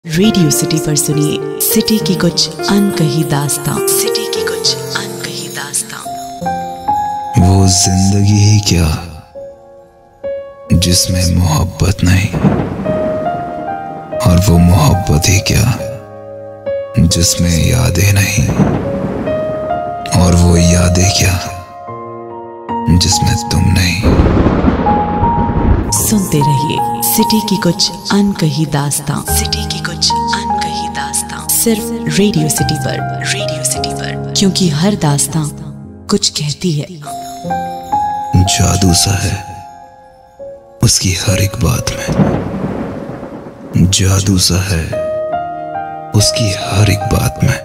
Radio city पर सुनिए city की कुछ अनकही दास्तां। सिटी की कुछ अनकही दास्तां। वो जिंदगी ही क्या जिसमें मोहब्बत नहीं, और वो मोहब्बत ही क्या जिसमें यादें नहीं, और वो यादें क्या जिसमें तुम नहीं। सुनते रहिए सिटी की कुछ अनकही दास्तां। सिटी की कुछ अनकही दास्तां सिर्फ रेडियो सिटी पर। रेडियो सिटी पर, क्योंकि हर दास्तां कुछ कहती है। जादू सा है उसकी हर एक बात में, जादू सा है उसकी हर एक बात में।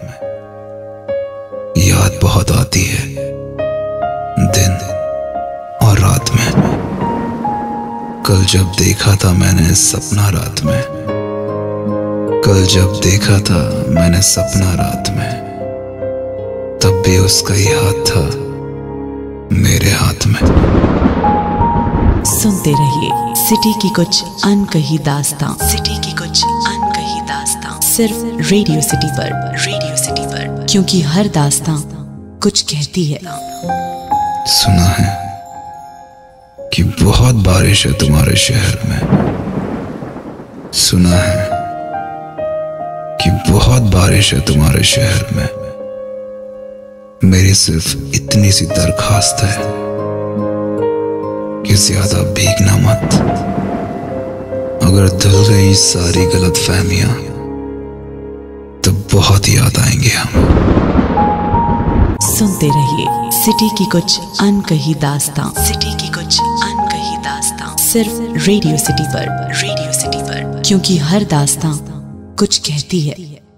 याद बहुत आती है दिन और रात में। कल जब देखा था मैंने सपना रात में, कल जब देखा था मैंने सपना रात में, तब भी उसका ही हाथ था मेरे हाथ में। सुनते रहिए सिटी की कुछ अनकही दास्तां। सिटी की कुछ अनकही दास्तां सिर्फ रेडियो सिटी पर। रेडियो सिटी पर, क्योंकि हर दास्तां कुछ कहती है। सुना है कि बहुत बारिश है तुम्हारे शहर में, सुना है कि बहुत बारिश है तुम्हारे शहर में। मेरी सिर्फ इतनी सी दरखास्त है कि ज्यादा भीगना मत। अगर धुल गई सारी गलत फहमियां तो बहुत याद आएंगे हम। सुनते रहिए सिटी की कुछ अनकही दास्तां। सिटी की कुछ अनकही दास्तां सिर्फ रेडियो सिटी पर। रेडियो सिटी पर, क्योंकि हर दास्तां कुछ कहती है।